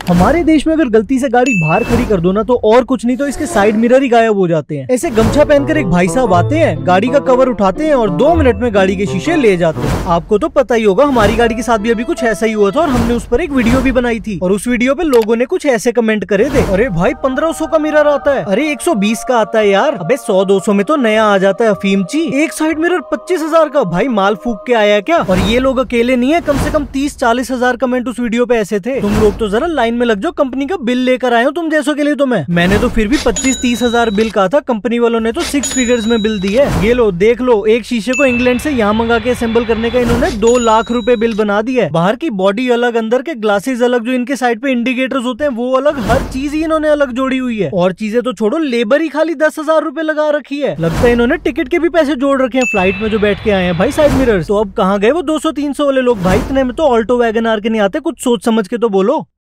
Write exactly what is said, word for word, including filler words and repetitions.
हमारे देश में अगर गलती से गाड़ी बाहर खड़ी कर दो ना तो और कुछ नहीं तो इसके साइड मिरर ही गायब हो जाते हैं। ऐसे गमछा पहनकर एक भाई साहब आते हैं, गाड़ी का कवर उठाते हैं और दो मिनट में गाड़ी के शीशे ले जाते हैं। आपको तो पता ही होगा, हमारी गाड़ी के साथ भी अभी कुछ ऐसा ही हुआ था और हमने उस पर एक वीडियो भी बनाई थी और उस वीडियो पे लोगों ने कुछ ऐसे कमेंट करे थे, अरे भाई पंद्रह सौ का मिरर आता है, अरे एक सौ बीस का आता है यार, अबे सौ दो सौ में तो नया आ जाता है अफीमची, एक साइड मिरर पच्चीस हजार का, भाई माल फूक के आया क्या। और ये लोग अकेले नहीं है, कम से कम तीस चालीस हजार कमेंट उस वीडियो पे ऐसे थे। तुम लोग तो जरा लाइन में लग जाओ, कंपनी का बिल लेकर आए हो तुम जैसों के लिए। तो मैं मैंने तो फिर भी पच्चीस तीस हजार बिल कहा था, कंपनी वालों ने तो सिक्स फिगर्स में बिल दी है। ये लो देख लो, एक शीशे को इंग्लैंड से यहाँ मंगा के असेंबल करने का इन्होंने दो लाख रुपए बिल बना दिया है। बाहर की बॉडी अलग, अंदर के ग्लासेस अलग, जो इनके साइड पे इंडिकेटर्स होते हैं वो अलग, हर चीज ही इन्होंने अलग जोड़ी हुई है। और चीजें तो छोड़ो, लेबर ही खाली दस हजार रूपए लगा रखी है। लगता है इन्होंने टिकट के भी पैसे जोड़ रखे हैं फ्लाइट में जो बैठ के आए हैं भाई साइड मिरर्स। तो अब कहाँ गए वो दो सौ तीन सौ वाले लोग भाई, इतने में तो ऑल्टो वैगन आर के नहीं आते, कुछ सोच समझ के तो बोलो।